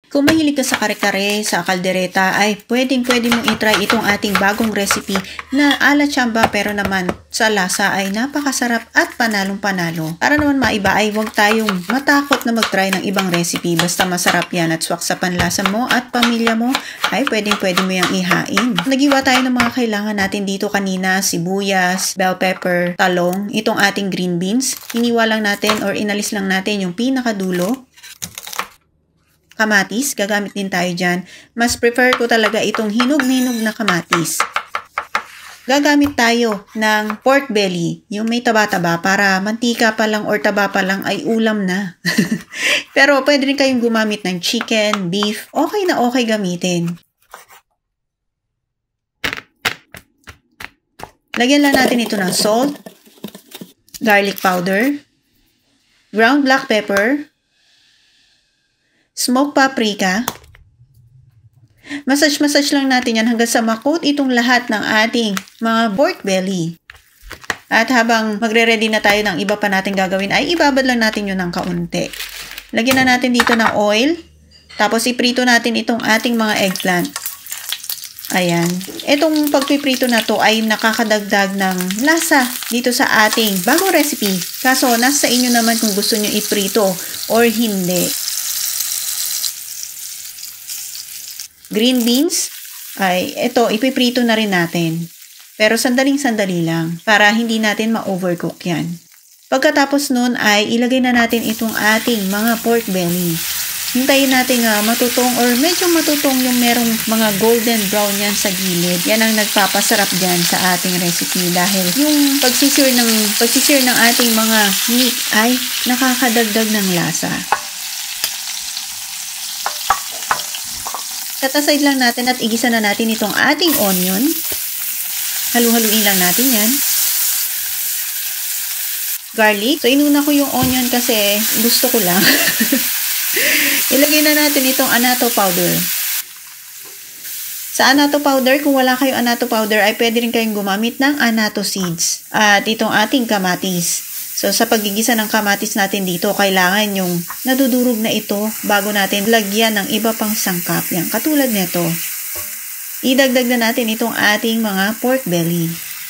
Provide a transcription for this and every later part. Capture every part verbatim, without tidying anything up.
Kung mahilig ka sa kare-kare, sa kaldereta, ay pwedeng pwede mong itry itong ating bagong recipe na ala chamba pero naman sa lasa ay napakasarap at panalong-panalo. Para naman maiba ay huwag tayong matakot na mag-try ng ibang recipe. Basta masarap yan at swak sa panlasa mo at pamilya mo ay pwedeng pwede mo yung ihain. Nagiwa tayo ng mga kailangan natin dito kanina, sibuyas, bell pepper, talong, itong ating green beans. Hiniwa lang natin or inalis lang natin yung pinakadulo. Kamatis, gagamit din tayo dyan. Mas prefer ko talaga itong hinog-hinog na kamatis. Gagamit tayo ng pork belly, yung may taba-taba para mantika pa lang or taba pa lang ay ulam na. Pero pwede rin kayong gumamit ng chicken, beef, okay na okay gamitin. Lagyan lang natin ito ng salt, garlic powder, ground black pepper, smoked paprika. Massage-massage lang natin yan hanggang sa makot itong lahat ng ating mga pork belly. At habang magre-ready na tayo ng iba pa natin gagawin, ay ibabad lang natin yun ng kaunti. Lagyan na natin dito ng oil. Tapos iprito natin itong ating mga eggplant. Ayan. Itong pagpiprito na to ay nakakadagdag ng lasa dito sa ating bagong recipe. Kaso, nasa inyo naman kung gusto nyo iprito or hindi. Green beans, ay ito, ipiprito na rin natin. Pero sandaling-sandali lang para hindi natin ma-overcook yan. Pagkatapos nun ay ilagay na natin itong ating mga pork belly. Hintayin natin uh, matutong or medyo matutong yung merong mga golden brown yan sa gilid. Yan ang nagpapasarap dyan sa ating recipe dahil yung pagsisir ng, pagsisir ng ating mga meat ay nakakadagdag ng lasa. Set aside lang natin at igisa na natin itong ating onion. Halu-haluin lang natin yan. Garlic. So, inuna ko yung onion kasi gusto ko lang. Ilagay na natin itong annatto powder. Sa annatto powder, kung wala kayong annatto powder, ay pwede rin kayong gumamit ng annatto seeds. At itong ating kamatis. So, sa paggigisa ng kamatis natin dito, kailangan yung nadudurog na ito bago natin lagyan ng iba pang sangkap. Yan, katulad nito. Idagdag na natin itong ating mga pork belly.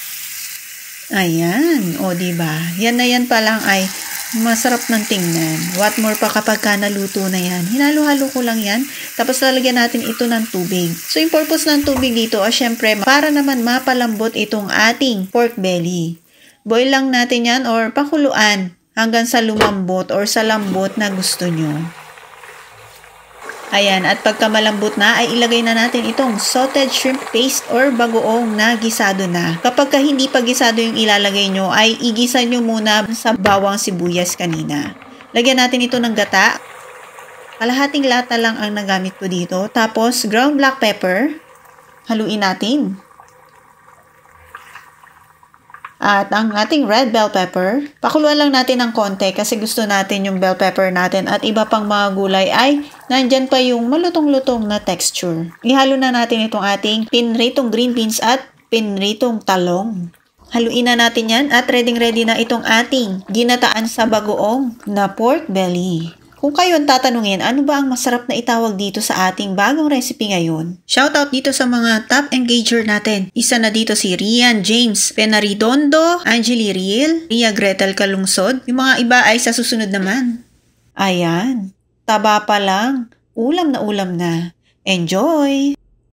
Ayan. O, diba? Yan na yan pa lang ay masarap ng tingnan. What more pa kapag ka naluto na yan. Hinalo-halo ko lang yan. Tapos lalagyan natin ito ng tubig. So, yung purpose ng tubig dito, ay syempre, para naman mapalambot itong ating pork belly. Boil lang natin yan or pakuluan hanggang sa lumambot or sa lambot na gusto nyo. Ayan, at pagka malambot na ay ilagay na natin itong salted shrimp paste or bagoong na gisado na. Kapag ka hindi pa gisado yung ilalagay nyo ay igisa nyo muna sa bawang sibuyas kanina. Lagyan natin ito ng gata. Kalahating lata lang ang nagamit ko dito. Tapos ground black pepper. Haluin natin. At ang ating red bell pepper, pakuluan lang natin ng konti kasi gusto natin yung bell pepper natin at iba pang mga gulay ay nandyan pa yung malutong-lutong na texture. Ihalo na natin itong ating pinritong green beans at pinritong talong. Haluin na natin yan at ready-ready na itong ating ginataan sa bagoong na pork belly. Kung kayo ang tatanungin, ano ba ang masarap na itawag dito sa ating bagong recipe ngayon? Shoutout dito sa mga top engager natin. Isa na dito si Rian James Penaridondo, Angeli Riel, Ria Gretel Kalungsod. Yung mga iba ay sa susunod naman. Ayan, taba pa lang. Ulam na ulam na. Enjoy!